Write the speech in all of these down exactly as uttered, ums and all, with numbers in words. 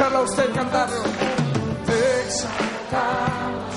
escucharlo a usted cantarlo. Te exaltamos.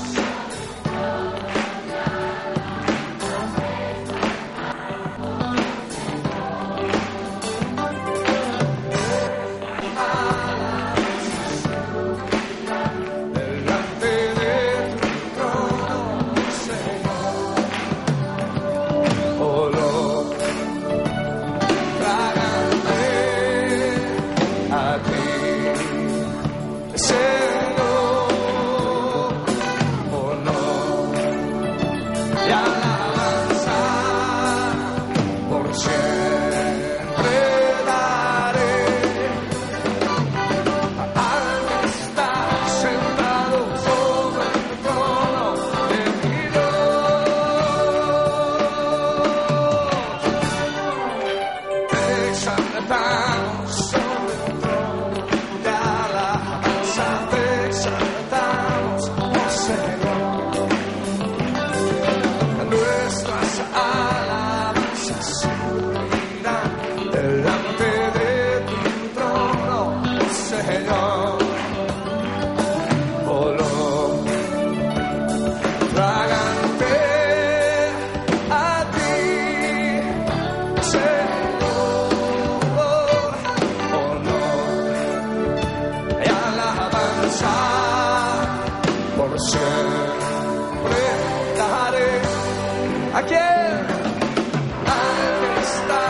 Siempre daré a quien al que está.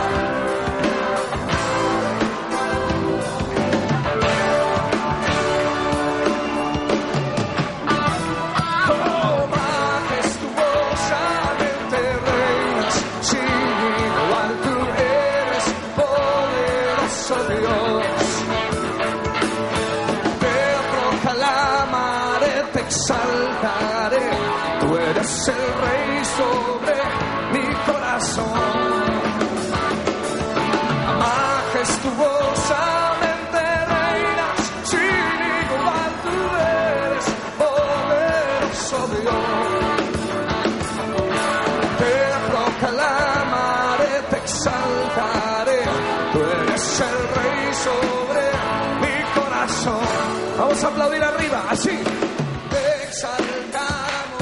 Oh, majestuosamente reinas, sin igual tú eres poderoso Dios. Te proclamaré, te exaltaré, tú eres el rey sobre mi corazón. Majestuosamente reinas, sin igual tú eres poderoso Dios. Te proclamaré, te exaltaré, tú eres el rey sobre mi corazón. Vamos a aplaudir arriba, así. Te exaltamos.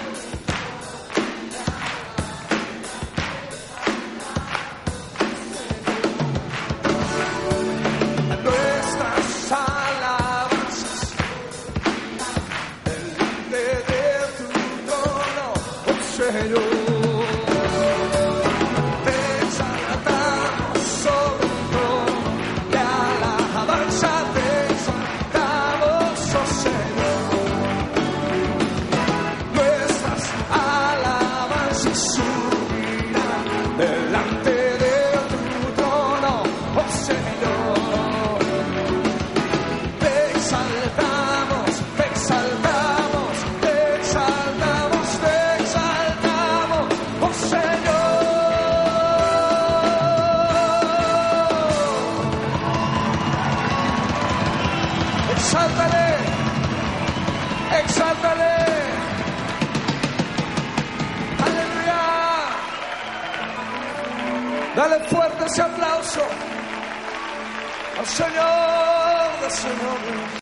Nuestras alabanzas delante de tu trono, oh Señor. Te exaltamos sobre tu trono de alabanza. Te exaltamos, oh Señor. Nuestras alabanzas subirán delante de tu trono, oh Señor. Te exaltamos, te exaltamos, te exaltamos, te exaltamos, oh Señor. Exáltale, exáltale. Aleluya. Dale fuerte ese aplauso al Señor de señores.